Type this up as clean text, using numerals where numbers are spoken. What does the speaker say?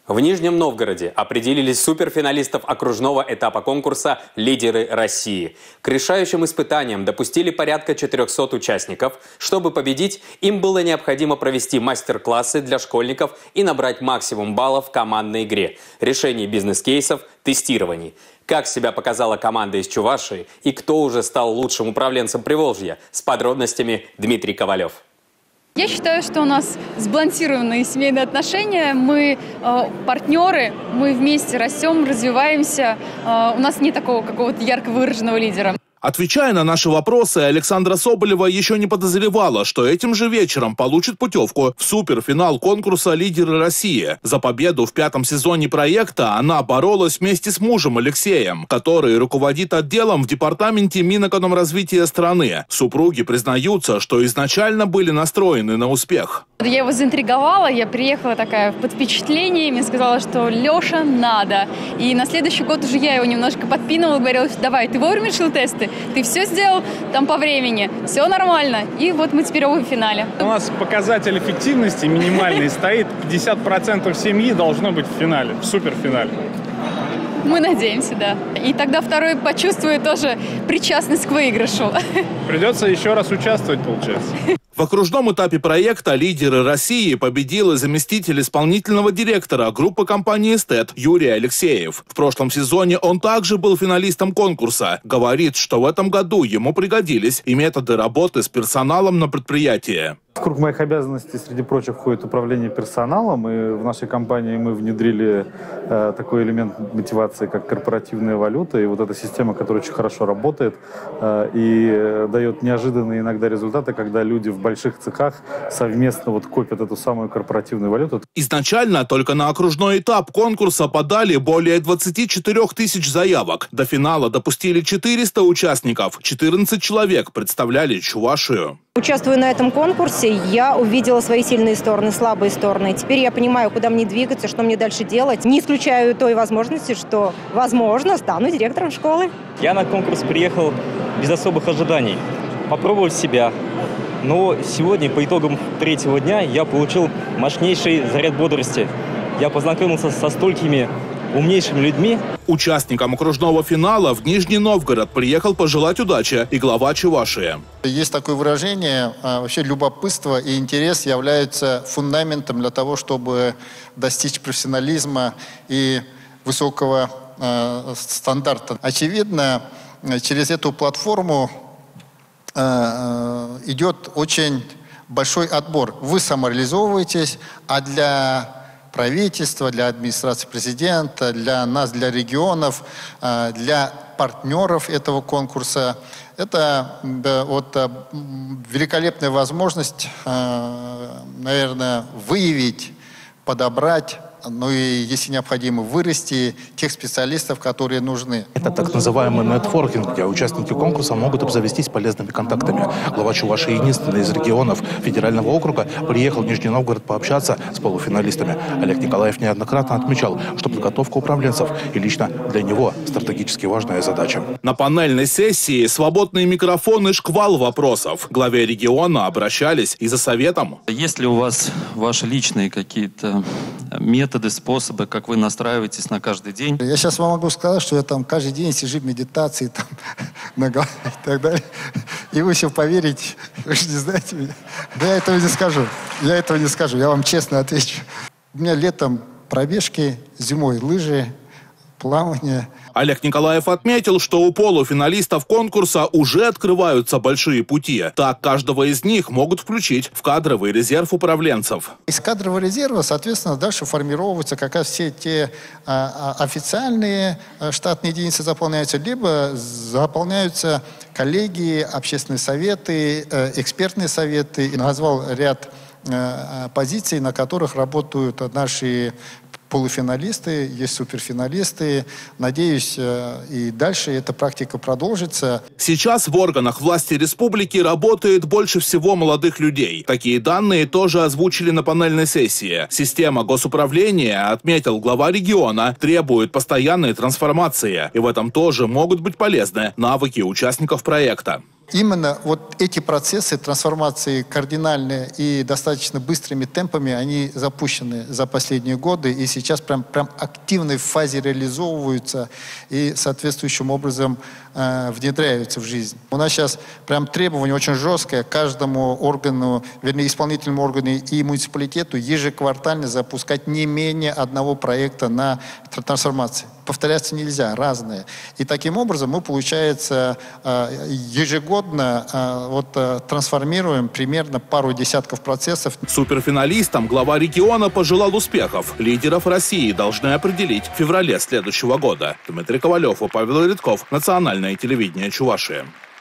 В Нижнем Новгороде определили суперфиналистов окружного этапа конкурса «Лидеры России». К решающим испытаниям допустили порядка 400 участников. Чтобы победить, им было необходимо провести мастер-классы для школьников и набрать максимум баллов в командной игре, решении бизнес-кейсов, тестирований. Как себя показала команда из Чувашии и кто уже стал лучшим управленцем Приволжья, с подробностями Дмитрий Ковалев. Я считаю, что у нас сбалансированные семейные отношения, мы партнеры, мы вместе растем, развиваемся, у нас нет такого какого-то ярко выраженного лидера. Отвечая на наши вопросы, Александра Соболева еще не подозревала, что этим же вечером получит путевку в суперфинал конкурса «Лидеры России». За победу в 5-м сезоне проекта она боролась вместе с мужем Алексеем, который руководит отделом в департаменте Минэкономразвития страны. Супруги признаются, что изначально были настроены на успех. Я его заинтриговала, я приехала такая под впечатлениями, сказала, что Леша, надо. И на следующий год уже я его немножко подпинывала, говорила, давай, ты вовремя решил тесты? Ты все сделал там по времени, все нормально. И вот мы теперь оба в финале. У нас показатель эффективности минимальный стоит. 50% семьи должно быть в финале, в суперфинале. Мы надеемся, да. И тогда второй почувствует тоже причастность к выигрышу. Придется еще раз участвовать, получается. В окружном этапе проекта «Лидеры России» победил и заместитель исполнительного директора группы компании «Эстет» Юрий Алексеев. В прошлом сезоне он также был финалистом конкурса. Говорит, что в этом году ему пригодились и методы работы с персоналом на предприятии. В круг моих обязанностей, среди прочих, входит управление персоналом. И в нашей компании мы внедрили такой элемент мотивации, как корпоративная валюта. И вот эта система, которая очень хорошо работает и дает неожиданные иногда результаты, когда люди в больших цехах совместно копят эту самую корпоративную валюту. Изначально только на окружной этап конкурса подали более 24 тысяч заявок. До финала допустили 400 участников. 14 человек представляли Чувашию. Участвуя на этом конкурсе, я увидела свои сильные стороны, слабые стороны. Теперь я понимаю, куда мне двигаться, что мне дальше делать. Не исключаю той возможности, что, возможно, стану директором школы. Я на конкурс приехал без особых ожиданий. Попробовать себя. Но сегодня, по итогам 3-го дня, я получил мощнейший заряд бодрости. Я познакомился со столькими умнейшими людьми. Участникам окружного финала в Нижний Новгород приехал пожелать удачи и глава Чувашии. Есть такое выражение, вообще любопытство и интерес являются фундаментом для того, чтобы достичь профессионализма и высокого стандарта. Очевидно, через эту платформу идет очень большой отбор. Вы самореализовываетесь, а для правительства, для администрации президента, для нас, для регионов, для партнеров этого конкурса. Это великолепная возможность, наверное, выявить, подобрать, ну и, если необходимо, вырасти тех специалистов, которые нужны. Это так называемый нетворкинг, где участники конкурса могут обзавестись полезными контактами. Глава Чувашии, единственный из регионов федерального округа, приехал в Нижний Новгород пообщаться с полуфиналистами. Олег Николаев неоднократно отмечал, что подготовка управленцев и лично для него стратегически важная задача. На панельной сессии свободные микрофоны и шквал вопросов. К главе региона обращались и за советом. Есть ли у вас ваши личные какие-то методы, способы, как вы настраиваетесь на каждый день? Я сейчас вам могу сказать, что я там каждый день сижу в медитации и так далее. И вы все поверите, вы же не знаете меня. Да я этого не скажу. Я вам честно отвечу. У меня летом пробежки, зимой лыжи, плавание. Олег Николаев отметил, что у полуфиналистов конкурса уже открываются большие пути. Так, каждого из них могут включить в кадровый резерв управленцев. Из кадрового резерва, соответственно, дальше формировываются как раз все те официальные штатные единицы заполняются, либо заполняются коллегии, общественные советы, экспертные советы. И назвал ряд позиций, на которых работают наши полуфиналисты, есть суперфиналисты. Надеюсь, и дальше эта практика продолжится. Сейчас в органах власти республики работает больше всего молодых людей. Такие данные тоже озвучили на панельной сессии. Система госуправления, отметил глава региона, требует постоянной трансформации. И в этом тоже могут быть полезны навыки участников проекта. Именно вот эти процессы трансформации кардинальные и достаточно быстрыми темпами, они запущены за последние годы и сейчас прям активной фазе реализовываются и соответствующим образом внедряются в жизнь. У нас сейчас прям требование очень жесткое каждому органу, вернее, исполнительному органу и муниципалитету ежеквартально запускать не менее одного проекта на трансформации. Повторяться нельзя, разные. И таким образом мы, получается, ежегодно трансформируем примерно пару десятков процессов. Суперфиналистам глава региона пожелал успехов. Лидеров России должны определить в феврале следующего года. Дмитрий Ковалев и Павел Редков. Национальное телевидение Чувашии.